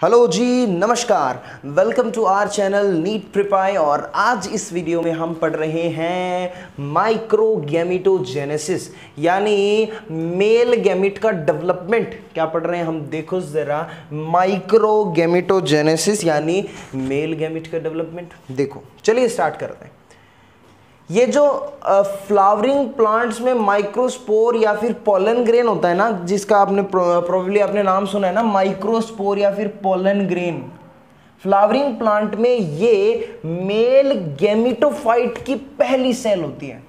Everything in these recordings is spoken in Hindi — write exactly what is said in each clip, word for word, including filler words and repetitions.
हेलो जी, नमस्कार। Welcome to our channel NEET प्रिपाई। और आज इस वीडियो में हम पढ़ रहे हैं माइक्रोगैमेटोजेनेसिस यानी मेल गैमिट का डेवलपमेंट। क्या पढ़ रहे हैं हम, देखो जरा। माइक्रोगैमेटोजेनेसिस यानी मेल गैमिट का डेवलपमेंट। देखो चलिए स्टार्ट करते हैं। ये जो फ्लावरिंग प्लांट्स में माइक्रोस्पोर या फिर पोलन ग्रेन होता है ना, जिसका आपने प्रोबेबली आपने नाम सुना है ना, माइक्रोस्पोर या फिर पोलन ग्रेन। फ्लावरिंग प्लांट में ये मेल गैमेटोफाइट की पहली सेल होती है।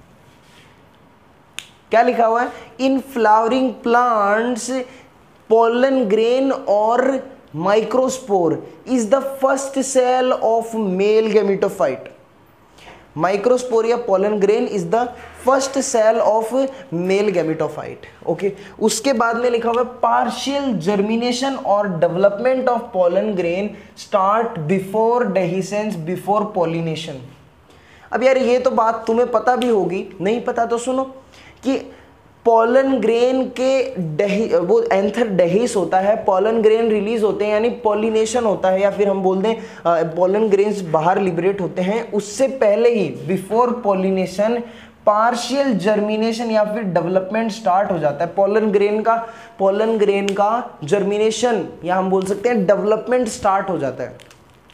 क्या लिखा हुआ है? In flowering plants pollen grain और microspore is the first cell of male gametophyte. माइक्रोस्पोरिया pollen grain is the first cell of male gametophyte. Okay, उसके बाद में लिखा हुआ है पार्शियल जर्मिनेशन और development of pollen grain start before dehiscence before pollination. अब यार ये तो बात तुम्हें पता भी होगी, नहीं पता तो सुनो कि पोलन ग्रेन के डही वो एंथर डेहिस होता है, पोलन ग्रेन रिलीज होते हैं यानी पॉलिनेशन होता है, या फिर हम बोल दें पोलन ग्रेन्स बाहर लिबरेट होते हैं। उससे पहले ही बिफोर पॉलिनेशन पार्शियल जर्मिनेशन या फिर डेवलपमेंट स्टार्ट हो जाता है। पोलन ग्रेन का पोलन ग्रेन का जर्मिनेशन या हम बोल सकते हैं डेवलपमेंट स्टार्ट हो जाता है।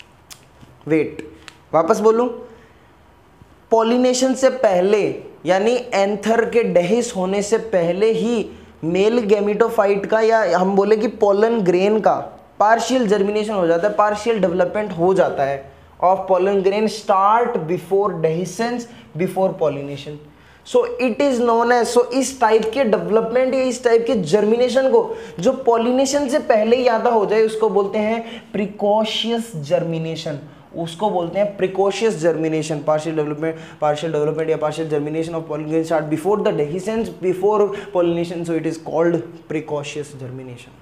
वेट, वापस बोलूं, पॉलिनेशन से पहले यानी एंथर के डेहिस होने से पहले ही मेल गैमेटोफाइट का या हम बोले कि पोलन ग्रेन का पार्शियल जर्मिनेशन हो जाता है, पार्शियल डेवलपमेंट हो जाता है of pollen grain start before dehiscence before pollination. So it is known as, so इस टाइप के डेवलपमेंट या इस टाइप के जर्मिनेशन को जो पॉलिनेशन से पहले ही याद हो जाए उसको बोलते हैं प्रिकॉशियस जर्मिनेशन। उसको बोलते हैं precocious germination. Partial development partial development या partial germination of pollen grain start before the dehiscence before pollination, so it is called precocious germination.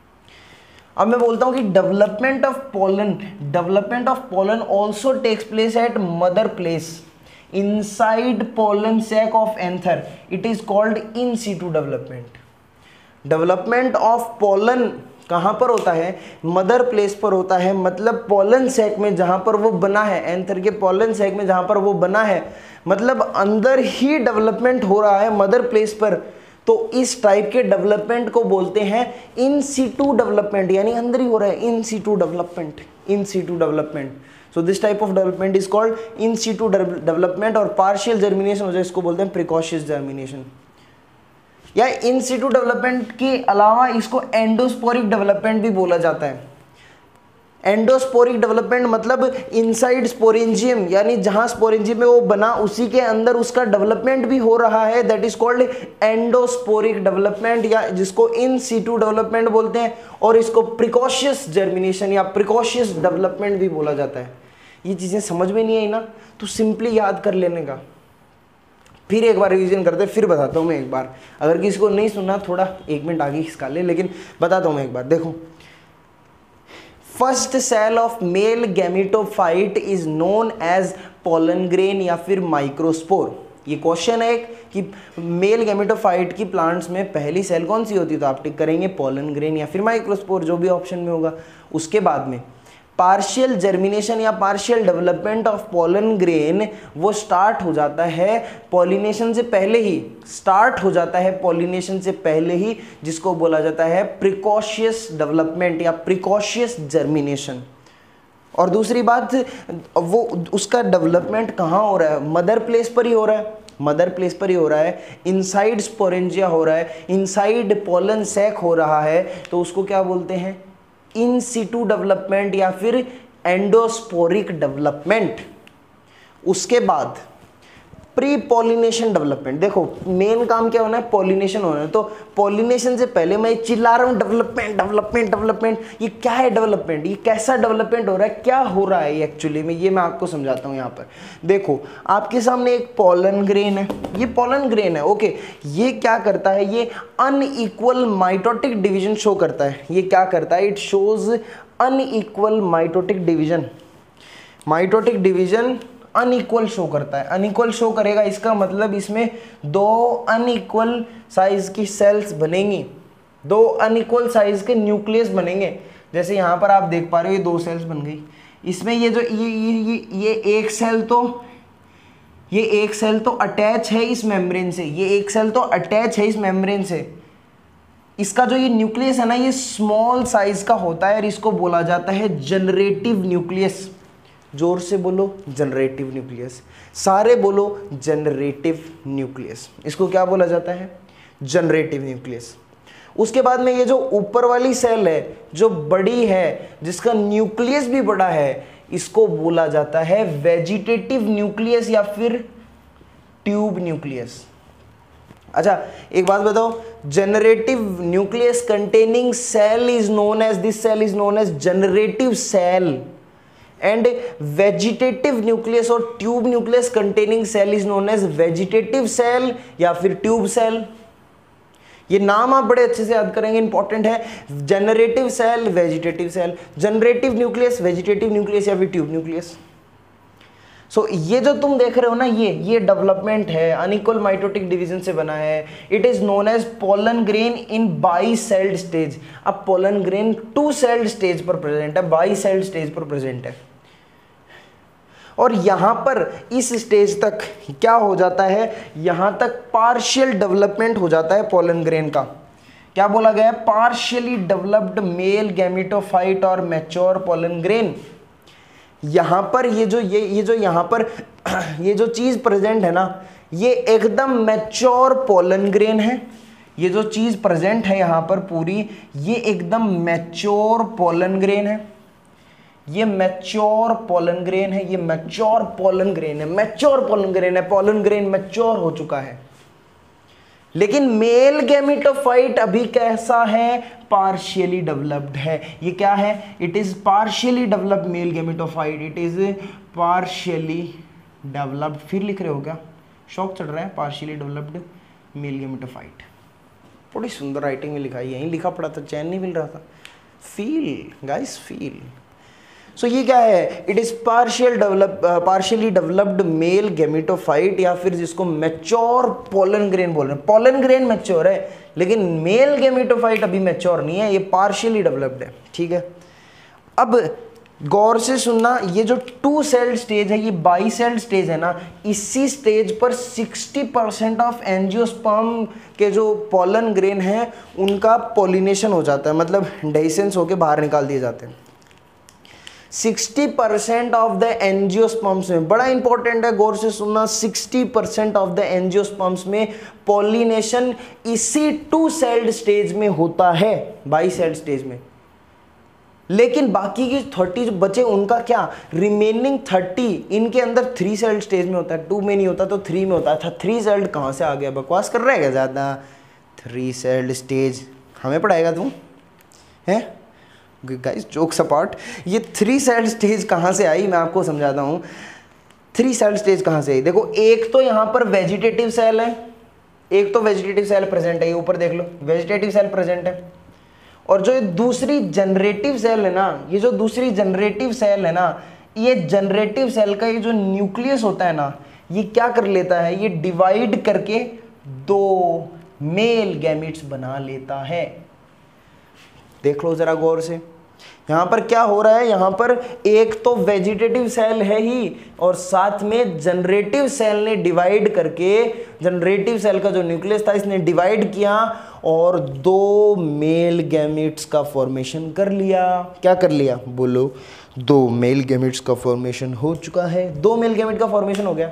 अब मैं बोलता हूं कि development of pollen development of pollen also takes place at mother place inside pollen sac of anther. It is called in situ development. Development of pollen कहाँ पर होता है? मदर प्लेस पर होता है, मतलब पोलन सैक में जहाँ पर वो बना है, एंथर के पोलन सैक में जहाँ पर वो बना है, मतलब अंदर ही डेवलपमेंट हो रहा है मदर प्लेस पर। तो इस टाइप के डेवलपमेंट को बोलते हैं इन सीटू डेवलपमेंट, यानी अंदर ही हो रहा है, in situ development. In situ development, so this type of development is called in situ development. और पार्शियल जर्मिनेशन हो जाए इसको बोलते हैं प्रिकॉशियस जर्मिनेशन। या इन सीटू डेवलपमेंट के अलावा इसको एंडोस्पोरिक डेवलपमेंट भी बोला जाता है। एंडोस्पोरिक डेवलपमेंट मतलब इनसाइड स्पोरेंजियम, यानी जहां स्पोरेंजियम में वो बना उसी के अंदर उसका डेवलपमेंट भी हो रहा है, that is called endosporic development, या जिसको इन सीटू डेवलपमेंट बोलते हैं। और इसको प्रिकॉशियस जर्मिनेशन या प्रिकॉशियस डेवलपमेंट भी बोला जाता है। ये चीजें समझ में नहीं आई ना, तो सिंपली याद कर लेने का। फिर एक बार रिवीजन करते हैं, फिर बताता हूँ मैं एक बार। अगर किसी को नहीं सुनना थोड़ा एक मिनट आगे खिसका ले, लेकिन बताता हूँ मैं एक बार। देखो, first cell of male gametophyte is known as pollen grain या फिर माइक्रोस्पोर। ये क्वेश्चन है कि मेल गैमेटोफाइट की प्लांट्स में पहली सेल कौन सी होती है, तो आप टिक करेंगे पोलन ग्रेन या फिर माइक्रोस्पोर, जो भी ऑप्शन में होगा। उसके बाद में पार्शियल जर्मिनेशन या partial development of pollen grain वो स्टार्ट हो जाता है पॉलिनेशन से पहले ही, स्टार्ट हो जाता है पॉलिनेशन से पहले ही, जिसको बोला जाता है प्रिकॉशियस डेवलपमेंट या प्रिकॉशियस जर्मिनेशन। और दूसरी बात, वो उसका डेवलपमेंट कहाँ हो रहा है? मदर प्लेस पर ही हो रहा है, मदर प्लेस पर ही हो रहा है, इनसाइड स्पोरेंजिया हो रहा है, इनसाइड पोलन सैक हो रहा है, तो उसको क्या बोलते हैं? इन सीटू डेवलपमेंट या फिर एंडोस्पोरिक डेवलपमेंट। उसके बाद प्री पॉलिनेशन डेवलपमेंट। देखो मेन काम क्या होना है? पॉलिनेशन होना है। तो पॉलिनेशन से पहले मैं चिल्ला रहा हूँ डेवलपमेंट डेवलपमेंट डेवलपमेंट। ये क्या है डेवलपमेंट? ये कैसा डेवलपमेंट हो रहा है? क्या हो रहा है एक्चुअली में? ये मैं आपको समझाता हूँ यहाँ पर। देखो आपके सामने एक पोलन ग्रेन है, ये पोलन ग्रेन है। ओके, ये क्या करता है? ये अनइक्वल माइटोटिक डिवीजन शो करता है। ये क्या करता है? It shows unequal mitotic division. Mitotic division unequal show करता है, अनइक्वल शो करेगा, इसका मतलब इसमें दो अनइक्वल साइज की सेल्स बनेंगी, दो अनइक्वल साइज के न्यूक्लियस बनेंगे। जैसे यहाँ पर आप देख पा रहे हो ये दो सेल्स बन गई, इसमें ये जो ये ये ये, ये एक सेल तो ये एक सेल तो अटैच है इस मेम्ब्रेन से, ये एक सेल तो अटैच है इस मेम्ब्रेन से। इसका जो ये न्यूक्लियस है ना ये स्मॉल साइज का होता है और इसको बोला जाता है जनरेटिव न्यूक्लियस। जोर से बोलो जनरेटिव न्यूक्लियस, सारे बोलो जनरेटिव न्यूक्लियस। इसको क्या बोला जाता है? Generative nucleus. उसके बाद में ये जो ऊपर वाली सेल है जो बड़ी है, जिसका न्यूक्लियस भी बड़ा है, इसको बोला जाता है वेजिटेटिव न्यूक्लियस या फिर ट्यूब न्यूक्लियस। अच्छा एक बात बताओ, generative nucleus containing cell is known as, this cell is known as generative cell, and vegetative nucleus और tube nucleus containing cell is known as vegetative cell या फिर ट्यूब सेल। ये नाम आप बड़े अच्छे से याद करेंगे, इंपॉर्टेंट है। Generative cell, vegetative cell, generative nucleus, vegetative nucleus या फिर ट्यूब न्यूक्लियस। सो so, ये जो तुम देख रहे हो ना, ये ये डेवलपमेंट है, अनइक्वल माइटोटिक डिवीजन से बना है। It is known as pollen grain in bi celled stage. अब pollen grain two celled stage पर प्रेजेंट है, बाई सेल्ड स्टेज पर प्रेजेंट है। और यहां पर इस स्टेज तक क्या हो जाता है, यहां तक पार्शियल डेवलपमेंट हो जाता है पोलन ग्रेन का। क्या बोला गया है? पार्शियली डेवलप्ड मेल गैमेटोफाइट और मैच्योर पोलन ग्रेन। यहां पर ये जो ये ये जो यहां पर ये जो चीज प्रेजेंट है ना, ये एकदम मैच्योर पोलन ग्रेन है। ये जो चीज प्रेजेंट है यहां पर पूरी, ये एकदम मैच्योर पोलन ग्रेन है। ये मैच्योर पोलन ग्रेन है, ये मैच्योर पोलन ग्रेन है, मैच्योर पोलन ग्रेन है, पोलन ग्रेन मैच्योर हो चुका है। लेकिन मेल गैमेटोफाइट अभी कैसा है? पार्शियली डेवलप्ड है। ये क्या है? It is partially developed male gametophyte, it is partially developed. फिर लिख रहे हो क्या? शौक चढ़ रहा है? Partially developed male gametophyte. बड़ी सुंदर राइटिंग में लिखा है, यहीं लिखा पड़ा था, चैन नहीं मिल रहा था। Feel guys, feel. So so, ये क्या है? It is partial develop partially developed male gametophyte या फिर जिसको मैच्योर पोलन ग्रेन बोल रहे हैं। पोलन ग्रेन मैच्योर है लेकिन मेल गैमेटोफाइट अभी मैच्योर नहीं है, ये पार्शियली डेवलप्ड है। ठीक है, अब गौर से सुनना, ये जो टू सेल्ड स्टेज है, ये बाई सेल्ड स्टेज है ना, इसी स्टेज पर सिक्सटी परसेंट ऑफ एंजियोस्पर्म के जो पोलन ग्रेन है उनका पोलिनेशन हो जाता है, मतलब डेhiscence होके बाहर निकाल दिए जाते हैं। Sixty percent of the angiosperms में, बड़ा इंपॉर्टेंट है, गौर से सुनना, sixty percent of the angiosperms में पॉलिनेशन इसी टू सेल्ड स्टेज में होता है, बाई सेल्ड स्टेज में। लेकिन बाकी की थर्टी जो बचे उनका क्या? रिमेनिंग थर्टी इनके अंदर थ्री सेल्ड स्टेज में होता है, टू में नहीं होता तो थ्री में होता था। थ्री सेल्ड कहाँ से आ गया? बकवास कर रहा है क्या ज़्यादा? थ्री सेल्ड स्टेज हमें पढ़ाएगा तू है? गाइस जोक्स अपार्ट, ये थ्री सेल्ड स्टेज कहाँ से आई मैं आपको समझाता हूँ। थ्री सेल्ड स्टेज कहाँ से आई? देखो, एक तो यहाँ पर वेजिटेटिव सेल है, एक तो वेजिटेटिव सेल प्रेजेंट है, ये ऊपर देख लो वेजिटेटिव सेल प्रेजेंट है। और जो ये दूसरी जनरेटिव सेल है ना, ये जो दूसरी जनरेटिव सेल है ना, ये जनरेटिव सेल का ये जो न्यूक्लियस होता है ना, ये क्या कर लेता है? ये डिवाइड करके दो मेल गैमेट्स बना लेता है। देख लो जरा गौर से, यहाँ पर क्या हो रहा है? यहाँ पर एक तो वेजिटेटिव सेल है ही और साथ में जनरेटिव सेल ने डिवाइड करके, जनरेटिव सेल का जो न्यूक्लियस था इसने डिवाइड किया और दो मेल गैमेट्स का फॉर्मेशन कर लिया। क्या कर लिया? बोलो, दो मेल गैमेट्स का फॉर्मेशन हो चुका है। दो मेल गैमेट का फॉर्मेशन हो गया।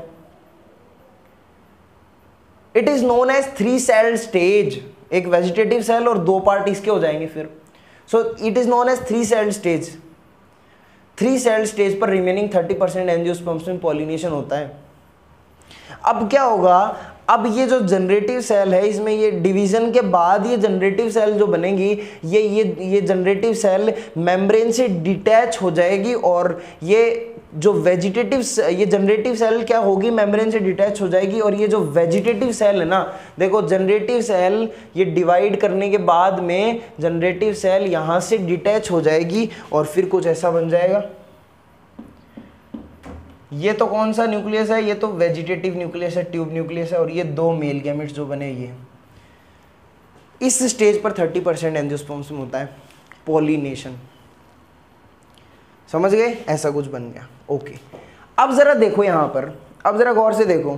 It is known as three cell stage. एक वेजिटेटिव सेल और दो पार्ट इसके हो जाएंगे फिर। So it is known as three celled stage. Three celled stage पर रिमेनिंग थर्टी परसेंट एंजियोस्पर्म्स में पॉलिनेशन होता है। अब क्या होगा? अब ये जो जनरेटिव सेल है, इसमें ये डिवीजन के बाद ये जनरेटिव सेल जो बनेगी, ये ये ये जनरेटिव सेल मेम्ब्रेन से डिटैच हो जाएगी और ये जो वेजिटेटिव ये जनरेटिव सेल क्या होगी? मेम्ब्रेन से डिटैच हो जाएगी। और ये जो वेजिटेटिव सेल है ना, देखो जनरेटिव सेल ये डिवाइड करने के बाद में जनरेटिव सेल यहाँ से डिटैच हो जाएगी और फिर कुछ ऐसा बन जाएगा। ये तो कौन सा न्यूक्लियस है? ये तो वेजिटेटिव न्यूक्लियस है, ट्यूब न्यूक्लियस है। और ये दो मेल गैमेट्स जो बने, ये इस स्टेज पर थर्टी परसेंट एंजियोस्पर्म्स में होता है पॉलिनेशन। समझ गए, ऐसा कुछ बन गया। ओके, अब जरा देखो यहां पर, अब जरा गौर से देखो,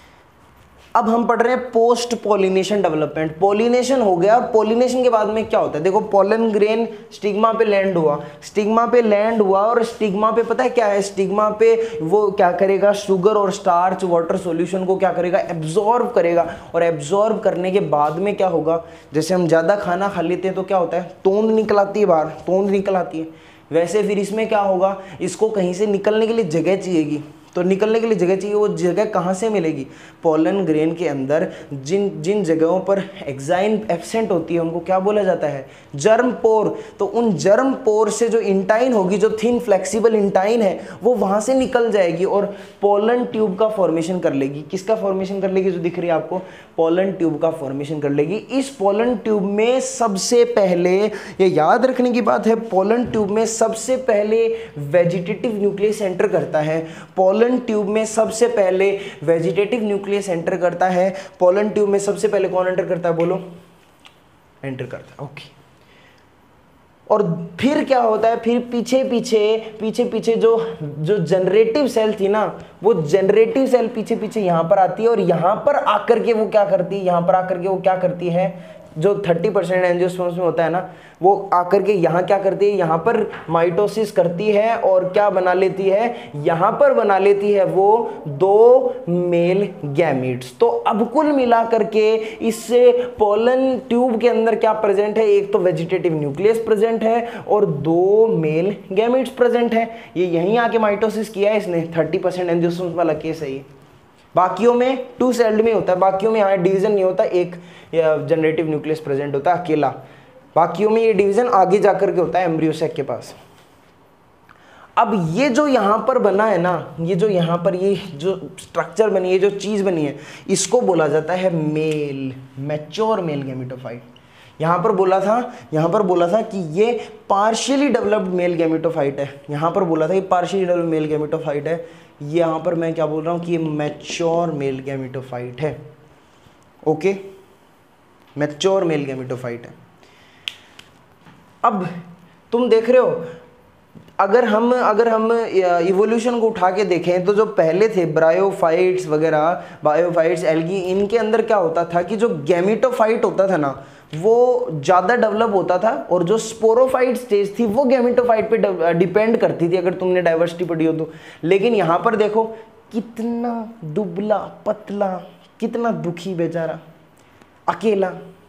अब हम पढ़ रहे हैं पोस्ट पोलिनेशन डेवलपमेंट। पोलिनेशन हो गया, और पोलिनेशन के बाद में क्या होता है, देखो पोलन ग्रेन स्टिग्मा पे लैंड हुआ, स्टिग्मा पे लैंड हुआ, और स्टिग्मा पे पता है क्या है, स्टिग्मा पे वो क्या करेगा, शुगर और स्टार्च वाटर सॉल्यूशन को क्या करेगा, एब्जॉर्ब करेगा, और एब्जॉर्ब करने के बाद में क्या होगा, जैसे हम ज़्यादा खाना खा लेते हैं तो क्या होता है, तोंद निकल आती है बाहर, तोंद निकल आती है, वैसे फिर इसमें क्या होगा, इसको कहीं से निकलने के लिए जगह चाहिएगी, तो निकलने के लिए जगह चाहिए, वो जगह कहाँ से मिलेगी, पोलन ग्रेन के अंदर जिन जिन जगहों पर एक्साइन एब्सेंट होती है उनको क्या बोला जाता है, जर्म पोर। तो उन जर्म पोर से जो इंटाइन होगी, जो थिन फ्लेक्सिबल इंटाइन है, वो वहाँ से निकल जाएगी और पोलन ट्यूब का फॉर्मेशन कर लेगी। किसका फॉर्मेशन कर लेगी, जो दिख रही है आपको, पोलन ट्यूब का फॉर्मेशन कर लेगी। इस पोलन ट्यूब में सबसे पहले, ये याद रखने की बात है, पोलन ट्यूब में सबसे पहले वेजिटेटिव न्यूक्लियस एंटर करता है, पोलन ट्यूब में सबसे पहले वेजिटेटिव न्यूक्लियस एंटर करता है, पोलन ट्यूब में सबसे पहले कौन एंटर करता है, बोलो, एंटर करता है। ओके, और फिर क्या होता है, फिर पीछे पीछे पीछे पीछे जो जो जनरेटिव सेल थी ना, वो जनरेटिव सेल पीछे पीछे यहां पर आती है, और यहां पर आकर के वो क्या करती है, यहां पर आकर के वो क्या करती है, जो थर्टी परसेंट एंजियोस्पर्म्स में होता है ना, वो आकर के यहाँ क्या करती है, यहाँ पर माइटोसिस करती है, और क्या बना लेती है, यहाँ पर बना लेती है वो दो मेल गैमीट्स। तो अब कुल मिला करके इस पोलन ट्यूब के अंदर क्या प्रेजेंट है, एक तो वेजिटेटिव न्यूक्लियस प्रेजेंट है और दो मेल गैमीट्स प्रेजेंट है। ये यहीं आके माइटोसिस किया है इसने, थर्टी परसेंट एंजियोस्पर्म्स वाला केस है ये। बाकियों में टू सेल्ड में होता है, बाकियों में यहाँ डिवीजन नहीं होता, एक जनरेटिव न्यूक्लियस प्रेजेंट होता है अकेला, बाकियों में ये डिवीजन आगे जाकर के होता है एम्ब्रियोसेक के पास। अब ये जो यहाँ पर बना है ना, ये जो यहाँ पर ये जो स्ट्रक्चर बनी है, जो चीज़ बनी है, इसको बोला जाता है मेल, मैच्योर मेल गैमेटोफाइट। यहाँ पर बोला था यहाँ पर बोला था कि ये पार्शियली डेवलप्ड मेल गैमेटोफाइट है, यहाँ पर बोला था ये पार्शियली डेवलप्ड मेल गैमेटोफाइट है, यहाँ पर मैं क्या बोल रहा हूँ कि ये मैच्योर मेल गैमेटोफाइट है। ओके, मैच्योर मेल गैमेटोफाइट है। अब तुम देख रहे हो, अगर हम अगर हम इवोल्यूशन को उठा के देखें तो जो पहले थे ब्रायोफाइट्स वगैरह, बायोफाइट्स, एल्गी, इनके अंदर क्या होता था कि जो गैमेटोफाइट होता था ना, वो ज़्यादा डेवलप होता था, और जो स्पोरोफाइट स्टेज थी वो गैमेटोफाइट पे डिपेंड करती थी, अगर तुमने डाइवर्सिटी पढ़ी हो तो। लेकिन यहाँ पर देखो कितना दुबला पतला, कितना दुखी बेचारा, अकेला,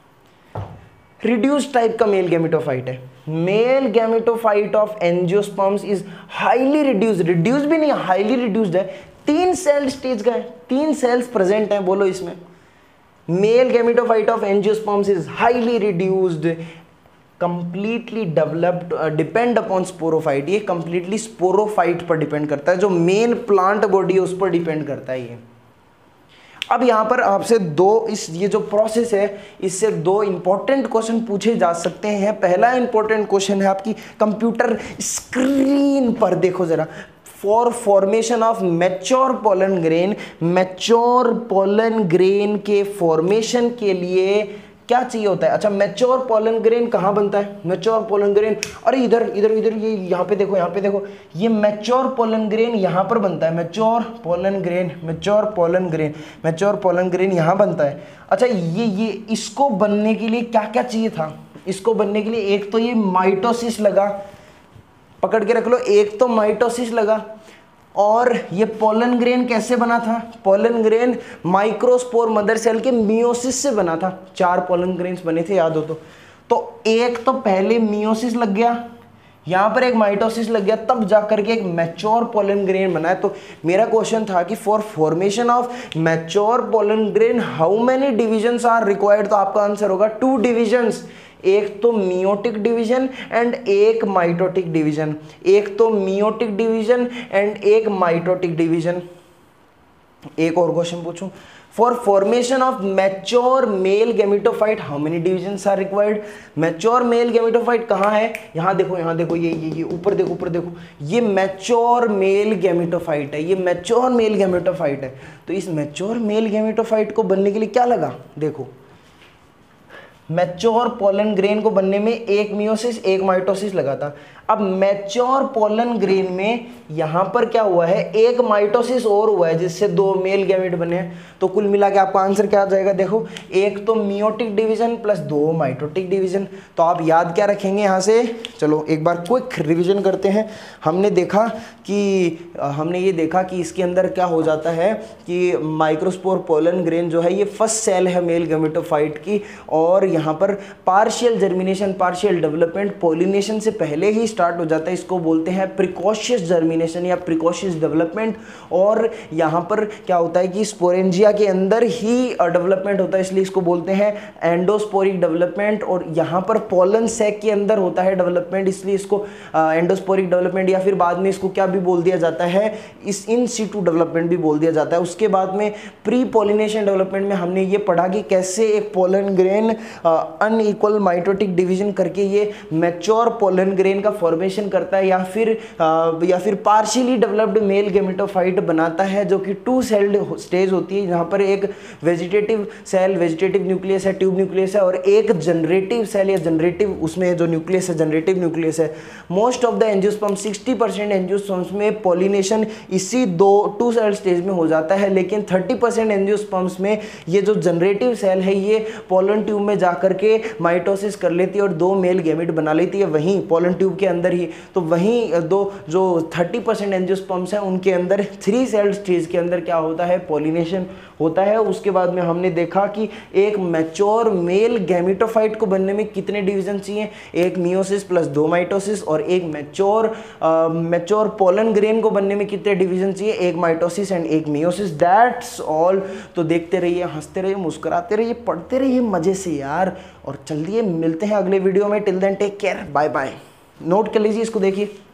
रिड्यूस्ड टाइप का मेल गैमेटोफाइट है। Male gametophyte of angiosperms is highly reduced, reduced भी नहीं, हाईली रिड्यूस्ड है। तीन सेल स्टेज का है, तीन सेल्स प्रेजेंट हैं, बोलो इसमें। Male gametophyte of angiosperms is highly reduced, completely developed, depend upon sporophyte. ये कंप्लीटली स्पोरोफाइट पर डिपेंड करता है, जो मेन प्लांट बॉडी है उस पर डिपेंड करता है ये। अब यहाँ पर आपसे दो, इस ये जो प्रोसेस है, इससे दो इंपॉर्टेंट क्वेश्चन पूछे जा सकते हैं। पहला इंपॉर्टेंट क्वेश्चन है आपकी कंप्यूटर स्क्रीन पर, देखो जरा, for formation of mature pollen grain, mature pollen grain के फॉर्मेशन के लिए क्या चाहिए होता है। अच्छा, मैच्योर पोलन ग्रेन कहाँ बनता है, मैच्योर पोलन ग्रेन, अरे इधर इधर इधर ये यहाँ पे देखो, यहाँ पे देखो, ये मैच्योर पोलन ग्रेन यहाँ पर बनता है, mature pollen grain, mature pollen grain, mature pollen grain यहाँ बनता है। अच्छा, ये ये इसको बनने के लिए क्या क्या चाहिए था, इसको बनने के लिए एक तो ये माइटोसिस लगा, पकड़ के रख लो, एक तो माइटोसिस लगा, और ये पोलन ग्रेन कैसे बना था, pollen grain microspore mother cell के मियोसिस से बना था। चार पोलन ग्रेन्स बने थे, याद हो तो तो एक तो पहले मियोसिस लग गया, यहाँ पर एक माइटोसिस लग गया, तब जाकर के एक मैच्योर पोलन ग्रेन बना है। तो मेरा क्वेश्चन था कि for formation of mature pollen grain how many divisions are required, तो आपका आंसर होगा टू डिविजन्स, एक तो मियोटिक डिवीजन एंड एक माइटोटिक डिवीजन, एक तो मियोटिक डिवीजन एंड एक माइटोटिक डिवीजन। एक और क्वेश्चन पूछूं, for formation of mature male gametophyte how many divisions are required. Mature male gametophyte कहाँ है, यहाँ देखो, यहाँ देखो, ये ये ये ऊपर देखो, ऊपर देखो, ये मैच्योर मेल गैमेटोफाइट है, ये मैच्योर मेल गैमेटोफाइट है। तो इस मैच्योर मेल गैमेटोफाइट को बनने के लिए क्या लगा, देखो, मैच्योर पोलन ग्रेन को बनने में एक मियोसिस एक माइटोसिस लगा था। अब मैच्योर पोलन ग्रेन में यहाँ पर क्या हुआ है, एक माइटोसिस और हुआ है जिससे दो मेल गैमेट बने हैं। तो कुल मिला के आपका आंसर क्या आ जाएगा, देखो एक तो मियोटिक डिवीजन प्लस दो माइटोटिक डिवीजन। तो आप याद क्या रखेंगे यहाँ से, चलो एक बार क्विक रिवीजन करते हैं। हमने देखा कि हमने ये देखा कि इसके अंदर क्या हो जाता है कि माइक्रोस्पोर पोलन ग्रेन जो है ये फर्स्ट सेल है मेल गैमेटोफाइट की, और यहाँ पर partial germination partial development pollination से पहले ही स्टार्ट हो जाता है। इसको बोलते हैं प्रिकॉशियस जर्मिनेशन या प्रिकॉशियस डेवलपमेंट। और यहाँ पर क्या होता है कि स्पोरेंजिया के अंदर ही डेवलपमेंट होता है, इसलिए इसको बोलते हैं एंडोस्पोरिक डेवलपमेंट। और यहाँ पर पोलन सैक के अंदर होता है डेवलपमेंट, इसलिए इसको एंडोस्पोरिक डेवलपमेंट या फिर बाद में इसको क्या भी बोल दिया जाता है, इस इन सीटू डेवलपमेंट भी बोल दिया जाता है। उसके बाद में प्री पोलिनेशन डेवलपमेंट में हमने ये पढ़ा कि कैसे एक pollen grain unequal mitotic division करके ये मैच्योर पोलन ग्रेन का फॉर्मेशन करता है, या फिर आ, या फिर पार्शियली डेवलप्ड मेल गैमेटोफाइट बनाता है, जो कि टू सेल्ड स्टेज होती है, जहाँ पर एक वेजिटेटिव सेल वेजिटेटिव न्यूक्लियस है, ट्यूब न्यूक्लियस है, और एक जनरेटिव सेल या जनरेटिव उसमें जो न्यूक्लियस है जनरेटिव न्यूक्लियस है। Most of the angiosperm sixty percent angiosperms में पॉलिनेशन इसी दो टू सेल स्टेज में हो जाता है, लेकिन थर्टी परसेंट एंजियोस्पर्म्स में ये जो जनरेटिव सेल है ये पोलन ट्यूब में जाकर के माइटोसिस कर लेती है और दो मेल गैमेट बना लेती है वहीं पोलन ट्यूब के अंदर ही। तो वहीं दो जो थर्टी परसेंट एंजियोस्पर्म्स हैं उनके अंदर थ्री सेल स्टेज के अंदर क्या होता है, पॉलिनेशन होता है। उसके बाद में हमने देखा कि एक मैच्योर मेल गैमेटोफाइट को बनने में कितने डिवीजन चाहिए, एक मियोसिस प्लस दो माइटोसिस, और एक मैच्योर मैच्योर पोलन ग्रेन को बनने में कितने डिवीजन चाहिए, एक माइटोसिस एंड एक मियोसिस। That's all. तो देखते रहिए, हंसते रहिए, मुस्कुराते रहिए, पढ़ते रहिए मजे से यार। और चलिए मिलते हैं अगले वीडियो में। Till then take care, bye bye. Note कर लीजिए, इसको देखिए।